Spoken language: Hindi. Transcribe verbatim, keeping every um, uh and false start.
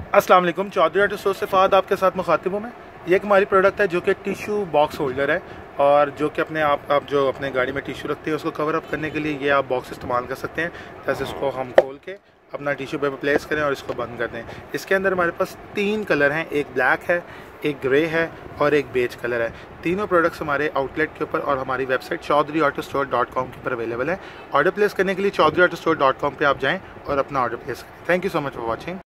अस्सलाम वालेकुम, चौधरी ऑटो स्टोर से फ़ाद आपके साथ मुखातिब हूँ मैं। ये एक हमारी प्रोडक्ट है जो कि टिशू बॉक्स होल्डर है और जो कि अपने आप आप जो अपने गाड़ी में टिशू रखते हैं उसको कवर अप करने के लिए ये आप बॉक्स इस्तेमाल कर सकते हैं। जैसे इसको हम खोल के अपना टिशू पेपर प्लेस करें और इसको बंद कर दें। इसके अंदर हमारे पास तीन कलर हैं, एक ब्लैक है, एक ग्रे है और एक बेज कलर है। तीनों प्रोडक्ट्स हमारे आउटलेट के ऊपर और हमारी website Chaudhary auto store dot com के ऊपर अवेलेबल है। ऑर्डर प्लेस करने के लिए Chaudhary auto store dot com पर आप जाएँ और अपना ऑर्डर प्लेस करें। Thank you so much for watching.